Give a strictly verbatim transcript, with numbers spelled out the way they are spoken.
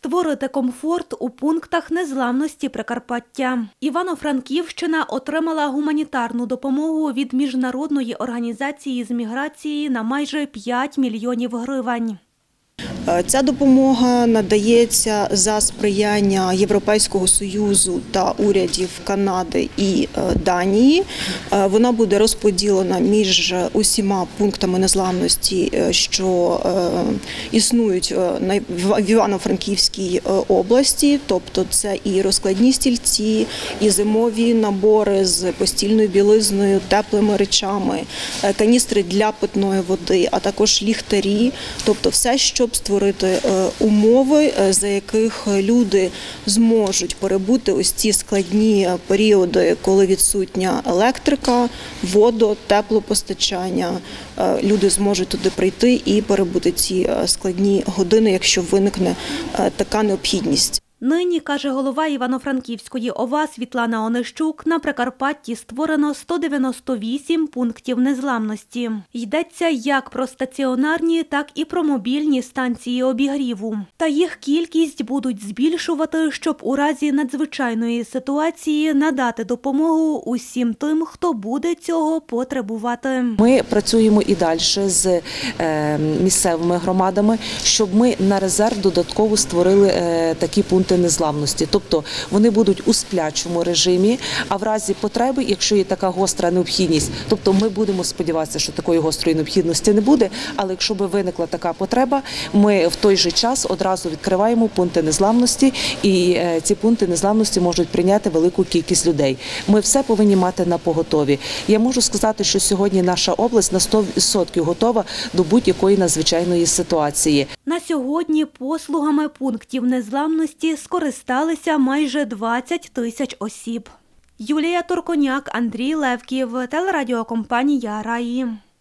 Створити комфорт у пунктах незламності Прикарпаття. Івано-Франківщина отримала гуманітарну допомогу від Міжнародної організації з міграції на майже п'ять мільйонів гривень. Ця допомога надається за сприяння Європейського Союзу та урядів Канади і Данії. Вона буде розподілена між усіма пунктами незламності, що існують в Івано-Франківській області. Тобто це і розкладні стільці, і зимові набори з постільною білизною, теплими речами, каністри для питної води, а також ліхтарі. Тобто все, щоб створити умови, за яких люди зможуть перебути ось ці складні періоди, коли відсутня електрика, водо, теплопостачання. Люди зможуть туди прийти і перебути ці складні години, якщо виникне така необхідність. Нині, каже голова Івано-Франківської ОВА Світлана Онищук, на Прикарпатті створено сто дев'яносто вісім пунктів незламності. Йдеться як про стаціонарні, так і про мобільні станції обігріву. Та їх кількість будуть збільшувати, щоб у разі надзвичайної ситуації надати допомогу усім тим, хто буде цього потребувати. Ми працюємо і далі з місцевими громадами, щоб ми на резерв додатково створили такі пункти незламності. Тобто вони будуть у сплячому режимі, а в разі потреби, якщо є така гостра необхідність, тобто ми будемо сподіватися, що такої гострої необхідності не буде, але якщо би виникла така потреба, ми в той же час одразу відкриваємо пункти незламності, і ці пункти незламності можуть прийняти велику кількість людей. Ми все повинні мати на поготові. Я можу сказати, що сьогодні наша область на сто відсотків готова до будь-якої надзвичайної ситуації. На сьогодні послугами пунктів незламності скористалися майже двадцять тисяч осіб. Юлія Турконяк, Андрій Левків, телерадіокомпанія «Раї».